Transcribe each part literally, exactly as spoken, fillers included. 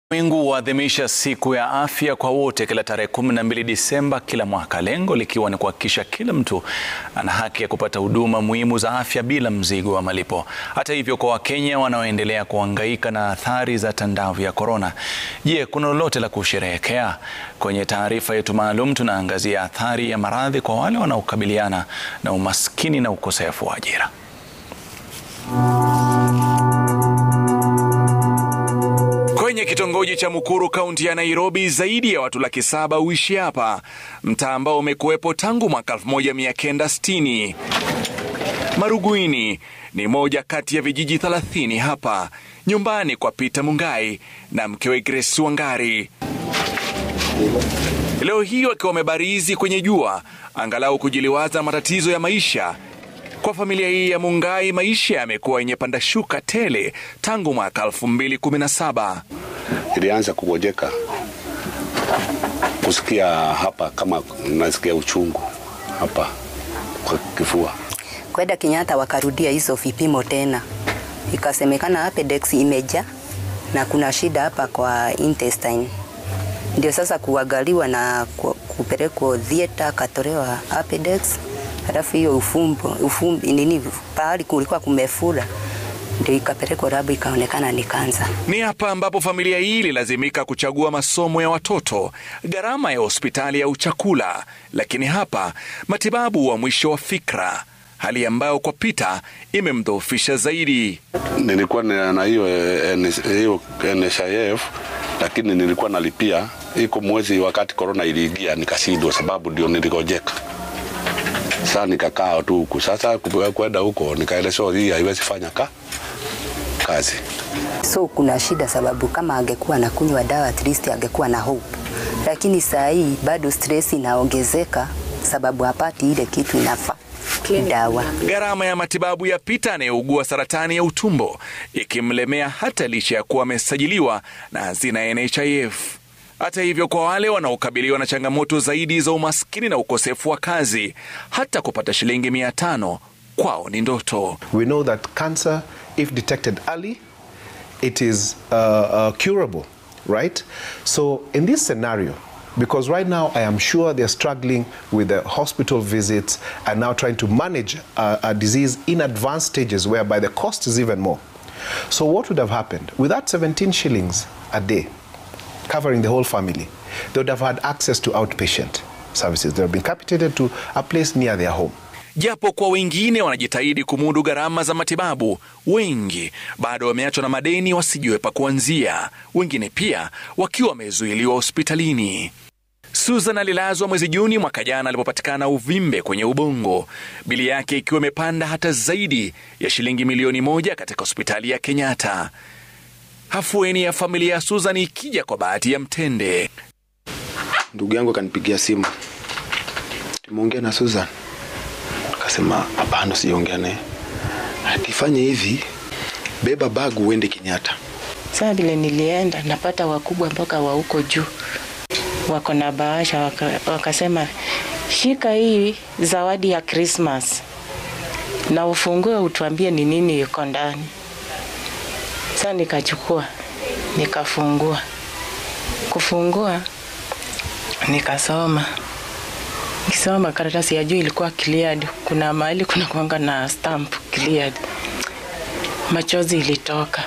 Ulimwengu huadhimisha siku ya afya kwa wote kila tarehe kumi na mbili Disemba kila mwaka, lengo likiwa ni kuhakikisha kila mtu ana haki ya kupata huduma muhimu za afya bila mzigo wa malipo. Hata hivyo, kwa Wakenya wanaoendelea kuhangaika na athari za tandavu ya korona, je, kuna lolote la kusherehekea? Kwenye taarifa yetu maalum tunaangazia athari ya maradhi kwa wale wanaokabiliana na umaskini na ukosefu wa ajira. Kwenye kitongoji cha Mukuru, kaunti ya Nairobi, zaidi ya watu laki saba huishi hapa, mtaa ambao umekuwepo tangu mwaka elfu moja mia kenda sitini. Maruguini ni moja kati ya vijiji thelathini hapa, nyumbani kwa Peter Mungai na mkewe Grace Wangari. Leo hii wakiwa wamebarizi kwenye jua, angalau kujiliwaza matatizo ya maisha. Kwa familia hii ya Mungai, maisha yamekuwa yenye panda shuka tele tangu mwaka elfu mbili kumi na saba. Ilianza kugojeka, kusikia hapa kama nasikia uchungu hapa kwa kifua. Kwenda Kenyatta wakarudia hizo vipimo tena, ikasemekana appendix imeja na kuna shida hapa kwa intestine. Ndio sasa kuangaliwa na kupelekwa theater, katolewa appendix. Halafu hiyo ufumbo, ufumbi nini pahali kulikuwa kumefura, ndio ikapelekwa labu, ikaonekana ni kansa. Ni hapa ambapo familia hii ililazimika kuchagua masomo ya watoto, gharama ya hospitali au chakula, lakini hapa matibabu wa mwisho wa fikra, hali ambayo kwa Peter imemdhoofisha zaidi. Nilikuwa na hiyo hiyo N H I F, lakini nilikuwa nalipia iko mwezi wakati corona iliingia, nikashindwa sababu ndio niligojeka. Sasa nikakaa tu huku. Sasa kwenda huko nikaelezwa hii haiwezi fanya ka kazi. So kuna shida sababu kama angekuwa na kunywa dawa at least angekuwa na hope. Lakini saa hii bado stress inaongezeka sababu hapati ile kitu inafaa dawa. Gharama ya matibabu ya Peter anayeugua saratani ya utumbo ikimlemea hata licha ya kuwa amesajiliwa na hazina N H I F. Hata hivyo, kwa wale wanaokabiliwa na changamoto zaidi za umaskini na ukosefu wa kazi, hata kupata shilingi mia tano kwao ni ndoto. We know that cancer, if detected early, it is uh, uh, curable, right? So in this scenario, because right now I am sure they're struggling with the hospital visits and now trying to manage a, a disease in advanced stages whereby the cost is even more. So what would have happened? With that seventeen shillings a day, covering the whole family, they would have had access to outpatient services. They have been capitated to a place near their home. Japo kwa wengine wanajitahidi kumudu gharama za matibabu, wengi bado wameachwa na madeni wasijue pa kuanzia, wengine pia wakiwa wamezuiliwa hospitalini. Susan alilazwa mwezi Juni mwaka jana alipopatikana uvimbe kwenye ubongo, bili yake ikiwa imepanda hata zaidi ya shilingi milioni moja katika hospitali ya Kenyatta. Hafueni ya familia ya Susan ikija kwa bahati ya mtende. Ndugu yangu akanipigia simu, tumeongea na Susan. Akasema hapana, siongea naye. Atifanye hivi, beba bag uende Kenyatta. Sasa vile nilienda napata wakubwa mpaka wa huko juu wako na bahasha, waka, wakasema shika hii zawadi ya Christmas na ufungue utuambie ni nini iko ndani. Sasa nikachukua, nikafungua. Kufungua, nikasoma. Nikisoma karatasi ya juu ilikuwa cleared. Kuna mahali kuna kuanga na stamp cleared. Machozi ilitoka.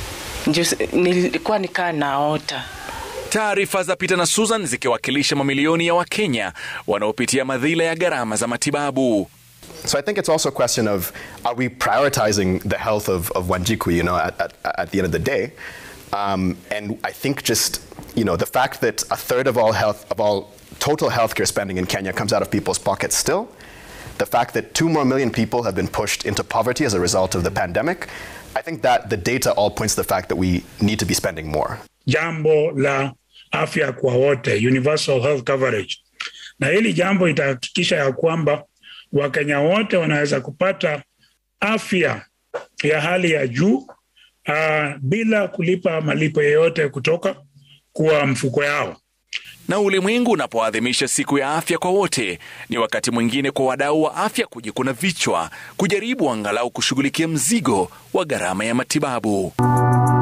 Nilikuwa nikaa naota. Taarifa za Peter na Susan zikiwakilisha mamilioni ya Wakenya wanaopitia madhila ya gharama za matibabu. So I think it's also a question of, are we prioritizing the health of, of Wanjiku, you know, at, at, at the end of the day? Um, and I think just, you know, the fact that a third of all health, of all total healthcare spending in Kenya comes out of people's pockets still, the fact that two more million people have been pushed into poverty as a result of the pandemic, I think that the data all points to the fact that we need to be spending more. Jambo la afya kwa wote, universal health coverage. Na hili jambo itahakikisha ya kwamba Wakenya wote wanaweza kupata afya ya hali ya juu uh, bila kulipa malipo yoyote kutoka kwa mfuko yao. Na ulimwengu unapoadhimisha siku ya afya kwa wote, ni wakati mwingine kwa wadau wa afya kujikuna vichwa, kujaribu angalau kushughulikia mzigo wa gharama ya matibabu.